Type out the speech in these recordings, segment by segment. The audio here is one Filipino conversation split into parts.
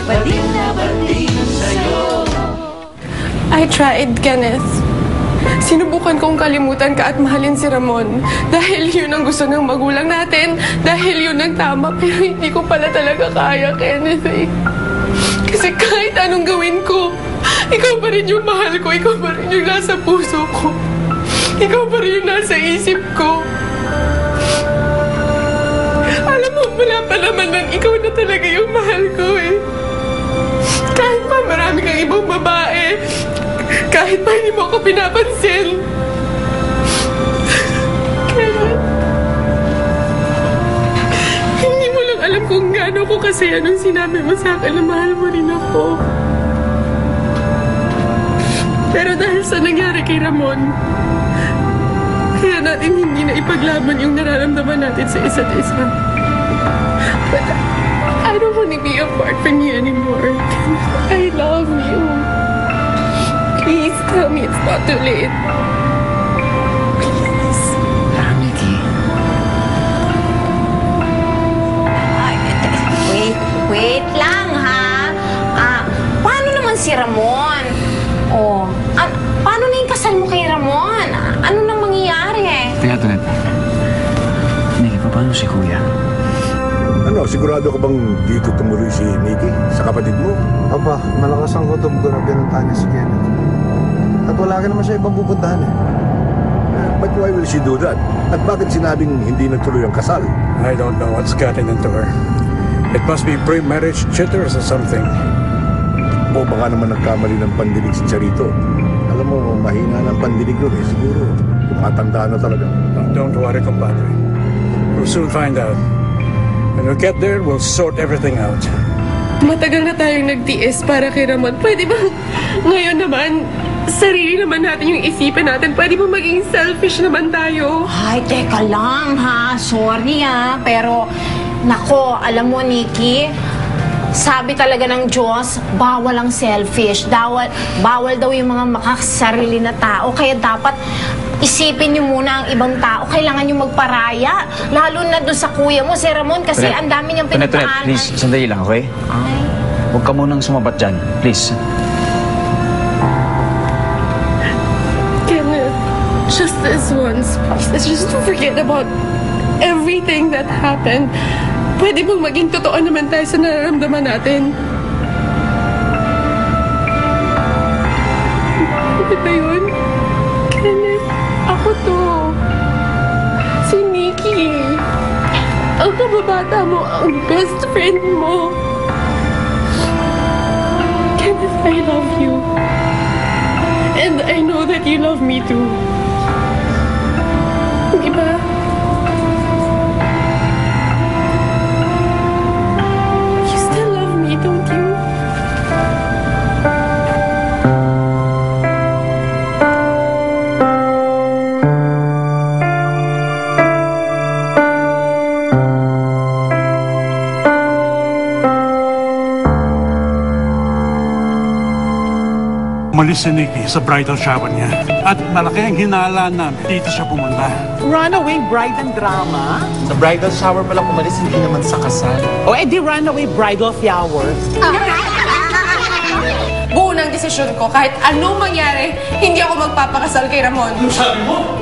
bading sa'yo. I tried, Kenneth. Sinubukan kong kalimutan ka at mahalin si Ramon. Dahil yun ang gusto ng magulang natin. Dahil yun ang tama. Pero hindi ko pala talaga kaya, Kenneth eh. Kasi kahit anong gawin ko, ikaw pa rin yung mahal ko. Ikaw pa rin yung nasa puso ko. Ikaw pa rin yung nasa isip ko. Alam mo, wala pa naman nun, ikaw na talaga yung mahal ko eh. Kahit pa marami kang ibang babae, kahit pa hindi mo ako pinapansin. Kaya, hindi mo lang alam kung gaano ko kasi anong sinabi mo sa akin na mahal mo rin ako. Pero dahil sa nangyari kay Ramon, kaya natin hindi na ipaglaban yung nararamdaman natin sa isa't isa. But I don't want to be apart from you anymore. I love you. Please tell me it's not too late. Please. Nikki. Wait lang, ha? Paano naman si Ramon? Paano na yung kasal mo kay Ramon? Ano nang mangyayari? Teka, Tonet. Nikki, paano si Kuya? Ano, sigurado ka bang dito tumuloy si Nikki sa kapatid mo? Aba, malakas ang gutom ko na binuntahan niya si Kenneth. At wala ka naman siya ibang pupuntahan eh. But why will she do that? At bakit sinabing hindi nagtuloy ang kasal? I don't know what's gotten into her. It must be pre-marriage jitters or something. O baka naman nagkamali ng pandinig si Charito. Alam mo, mahina ng pandinig nun eh. Siguro, tumatanda na talaga. Don't worry, compadre. We'll soon find out. When we get there, we'll sort everything out. Matagal na tayong nagtiis para kay Ramon. Pwede ba ngayon naman, sarili naman natin yung isipin natin? Pwede ba maging selfish naman tayo? Ay, teka lang, ha? Sorry, ha? Pero, nako, alam mo, Nikki, sabi talaga ng Diyos, bawal ang selfish. Bawal daw yung mga makasarili na tao. Kaya dapat isipin niyo muna ang ibang tao. Kailangan niyo magparaya. Lalo na doon sa kuya mo, si Ramon, kasi ang dami niyang pinagpaanan. Please, sandali lang, okay? Huwag ka munang sumabat dyan. Please. Kenneth, just this once, please. Just to forget about everything that happened. Pwede bang maging totoo naman tayo sa nararamdaman natin? Pwede ba yun? Kenneth, ako to. Si Nikki. Ang kababata mo, ang best friend mo. Kenneth, I love you. And I know that you love me too. Di ba? Don't you? Umalis si Nikki sa bridal shower niya. At malaki ang hinala namin. Dito siya pumunta. Runaway bride and drama? Sa bridal shower pala umalis, hindi naman sa kasal. O edi runaway bridal flowers? Buo ng desisyon ko. Kahit anong mangyari, hindi ako magpapakasal kay Ramon. Ano sabi mo?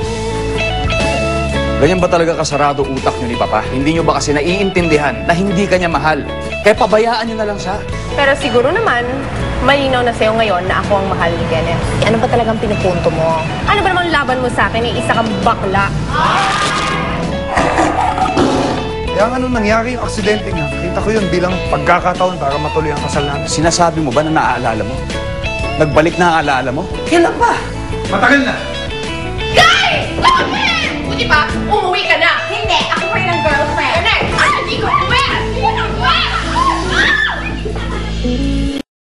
Ganyan ba talaga kasarado utak niyo ni Papa? Hindi niyo ba kasi naiintindihan na hindi kanya mahal? Kaya pabayaan niyo na lang siya. Pero siguro naman, malinaw na sa'yo ngayon na ako ang mahal ni Kenneth. Ano ba talagang pinupunto mo? Ano ba naman laban mo sa akin? Isa kang bakla. Kaya ano nangyari yung aksidente nga? Kita ko yun bilang pagkakataon para matuloy ang kasal namin. Sinasabi mo ba na naaalala mo? Nagbalik na ang alaala mo? Kailan pa? Matagal na. Guys! Stop it!